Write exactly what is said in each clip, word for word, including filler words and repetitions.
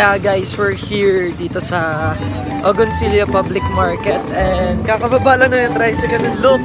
Yeah guys, we're here dito sa Agoncillo Public Market and kakababa lang na yung tricycle. Look!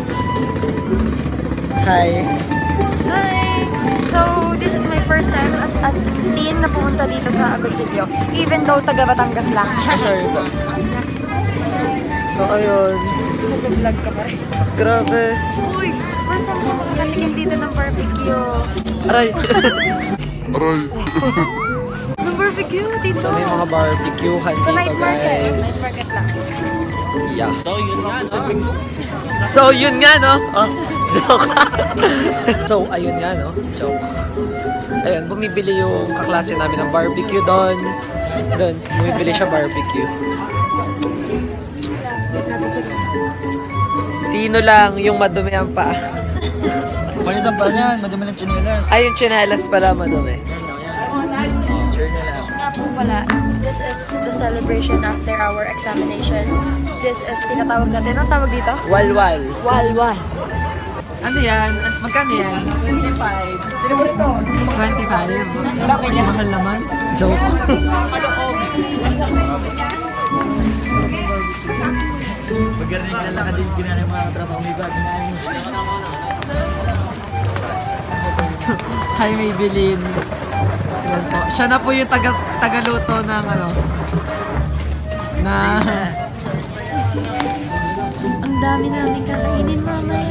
Hi! Hi! So, this is my first time as a teen na pumunta dito sa Agoncillo. Even though taga Batangas lang. Sorry po. So, ayun. Nag-vlog ka pa rin. Grabe! Uy! First time ko makakatikim dito ng barbecue. Aray! Aray! Ng barbecue dito. So, may mga barbecuehan Sa dito night market. guys. Night market lang. Yeah. So, yun nga, no? So, yun nga, no? Oh, joke. So, ayun nga, no? Joke. Ayun, bumibili yung kaklase namin ng barbecue doon. Doon, bumibili siya barbecue. Sino lang yung madumi ang paa? Paano sa paa niyan? Madumi ng chinelas. Ay, yung chinelas pala madumi. Nga po pala, this is the celebration after our examination. This is tinatawag natin. Anong tawag dito? Walwal. Walwal. Ano yan? Magkano yan? twenty-five. Sino mo rito? twenty-five. Laki niya. Mahal naman. Joke. Pagkarinig na lakad din ginana yung mga katrabaho may bag. Hi, Maybelline. Ayan po. Siya na po yung taga, tagaluto ng ano. Na... Ang dami namin kakainin mamaya.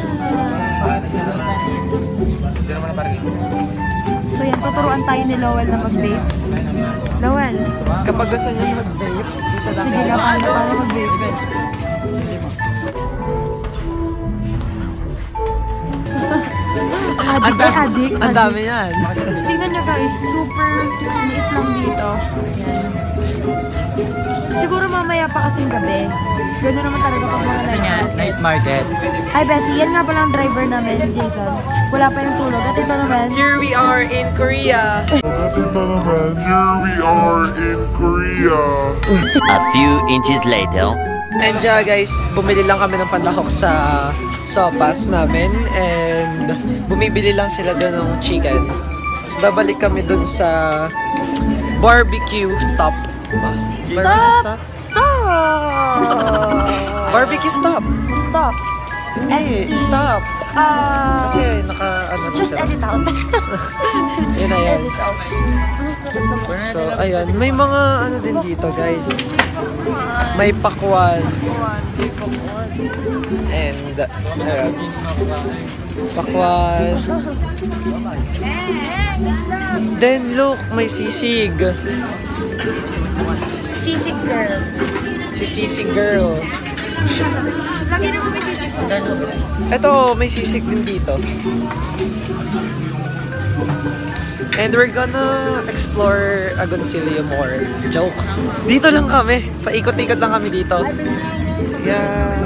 So yan, tuturuan tayo ni Lowell na mag-vape. Lowell. Kapag gusto niyo mag-vape, dito lang. Sige nga, paano paano mag-vape? Adik eh, adik. Ang dami yan. Tingnan nyo guys, super liit lang dito. Ayan. Siguro mamaya pa kasing gabi. Gano'n naman talaga pag mga Kasi nga, night market. Hi Bessie, yan nga pala ang driver namin, Jason. Wala pa yung tulog. At ito naman. Here we are in Korea. Here we are in Korea. A few inches later. And yeah guys, bumili lang kami ng panlahok sa sopas namin and bumibili lang sila doon ng chicken. Babalik kami doon sa barbecue stop. Stop! Stop! Barbecue stop! Stop! Hindi, S T. stop! Ah, Kasi naka ano na just sila. edit out. Yun na yan. Edit out. Ang sakit naman. So ayan, may mga ano din dito guys. May pakwan. And ayan. Pakwan. Then look, may sisig. Sisig girl. Si sisig girl. Lagi naman may sisig. Ito, may sisig din dito. And we're gonna explore Agoncillo more. Joke. Dito lang kami. Paikot-ikot lang kami dito. Yeah.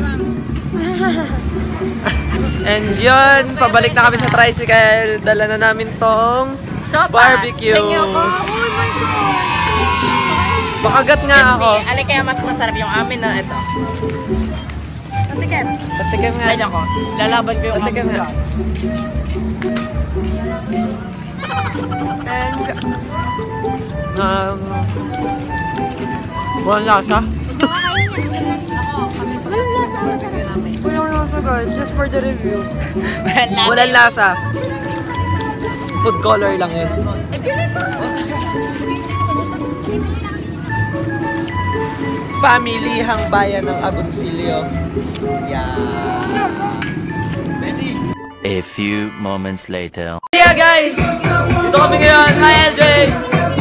And yun, pabalik na kami sa tricycle. Dala na namin tong Sopas. barbecue. Tingnan ko. Uy, my God. Bakagat nga ako. Alin kaya mas masarap yung amin na ito. Patikim. Patikim nga. Ay nako, lalaban ko yung Patikim amin. nga. And, Um, walang lasa. walang lasa guys, just for the review. Walang lasa. Food color lang yun. Pamilihang bayan ng Agoncillo. Yeah. A few moments later. Yeah guys! Dito kami ngayon. Hi L J!